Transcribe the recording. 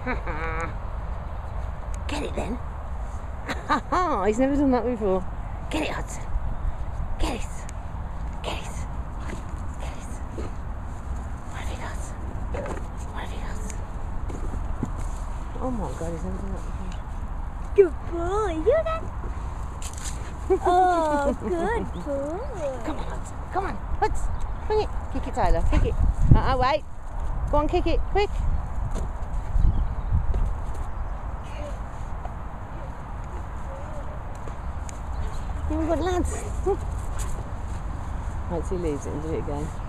Get it then. He's never done that before. Get it, Hudson. Get it. Get it. Get it. What have you got? What have you got? Oh my God, he's never done that before. Good boy. You that? Oh, good boy. Come on, Hudson. Come on, Hudson. Bring it. Kick it, Tyler. Kick it. Wait. Go on, kick it. Quick. You're good lads. Right, so he leaves it and do it again.